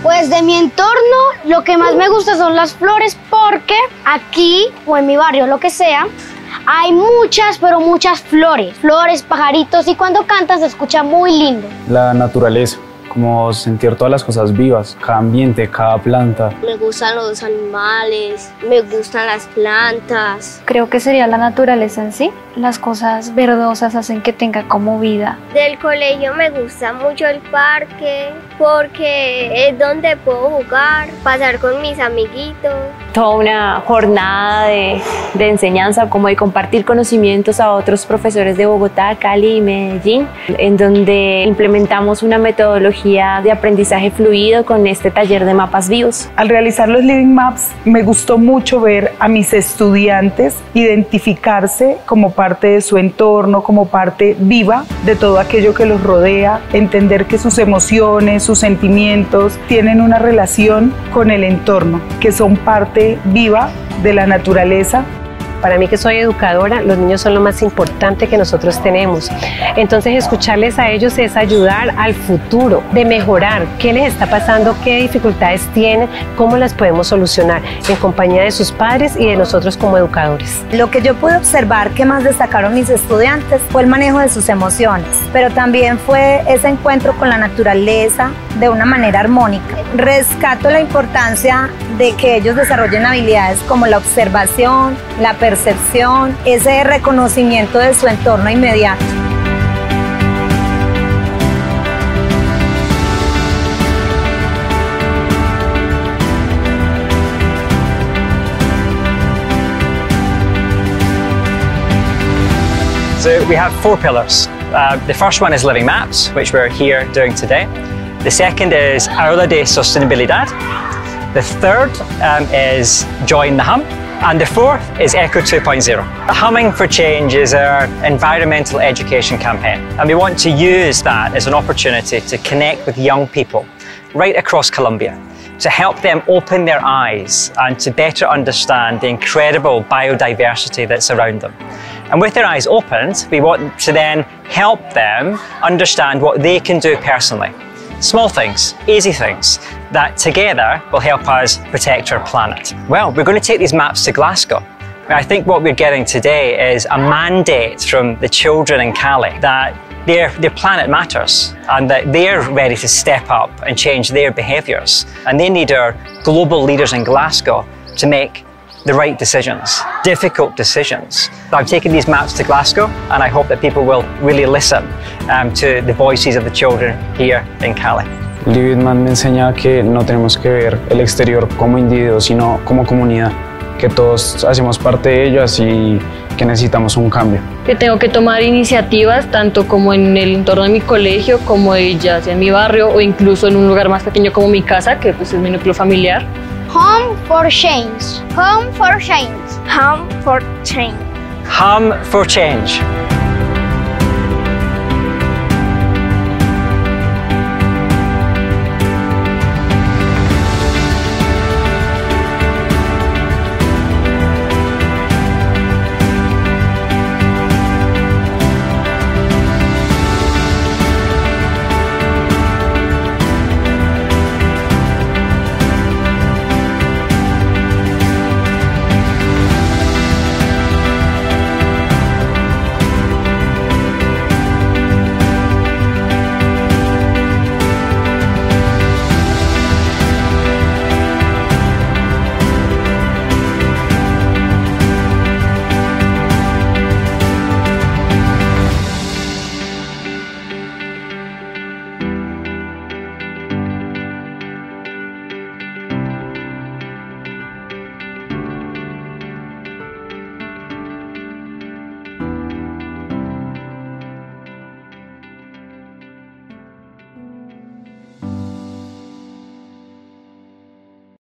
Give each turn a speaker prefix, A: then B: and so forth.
A: Pues de mi entorno lo que más me gusta son las flores porque aquí o en mi barrio, lo que sea, hay muchas, pero muchas flores, pajaritos y cuando cantan se escucha muy lindo.
B: La naturaleza, como sentir todas las cosas vivas, cada ambiente, cada planta.
C: Me gustan los animales, me gustan las plantas.
D: Creo que sería la naturaleza en sí. Las cosas verdosas hacen que tenga como vida.
C: Del colegio me gusta mucho el parque porque es donde puedo jugar, pasar con mis amiguitos.
E: Toda una jornada de enseñanza, como de compartir conocimientos a otros profesores de Bogotá, Cali y Medellín, en donde implementamos una metodología de aprendizaje fluido con este taller de mapas vivos.
F: Al realizar los Living Maps me gustó mucho ver a mis estudiantes identificarse como parte de su entorno, como parte viva de todo aquello que los rodea, entender que sus emociones, sus sentimientos tienen una relación con el entorno, que son parte viva de la naturaleza.
G: Para mí, que soy educadora, los niños son lo más importante que nosotros tenemos. Entonces, escucharles a ellos es ayudar al futuro, de mejorar qué les está pasando, qué dificultades tienen, cómo las podemos solucionar en compañía de sus padres y de nosotros como educadores.
H: Lo que yo pude observar que más destacaron mis estudiantes fue el manejo de sus emociones, pero también fue ese encuentro con la naturaleza de una manera armónica. Rescato la importancia de que ellos desarrollen habilidades como la observación, la percepción, ese reconocimiento de su entorno inmediato.
I: So we have 4 pillars. The first one is Living Maps, which we're here doing today. The second is Aula de Sostenibilidad. The third is Join the Hum. And the fourth is Echo 2.0. Humming for Change is our environmental education campaign. And we want to use that as an opportunity to connect with young people right across Colombia, to help them open their eyes and to better understand the incredible biodiversity that's around them. And with their eyes opened, we want to then help them understand what they can do personally. Small things, easy things, that together will help us protect our planet. Well, we're going to take these maps to Glasgow. I think what we're getting today is a mandate from the children in Cali that their planet matters and that they're ready to step up and change their behaviours. And they need our global leaders in Glasgow to make the right decisions, difficult decisions. I'm taking these maps to Glasgow and I hope that people will really listen to the voices of the children here in Cali.
B: Living Maps me enseña que no tenemos que ver el exterior como individuos, sino como comunidad, que todos hacemos parte de ellas y que necesitamos un cambio.
J: Que tengo que tomar iniciativas tanto como en el entorno de mi colegio, como ya sea en mi barrio o incluso en un lugar más pequeño como mi casa, que pues es mi núcleo familiar.
A: Hum for change. Hum for change.
C: Hum for change.
I: Hum for Change.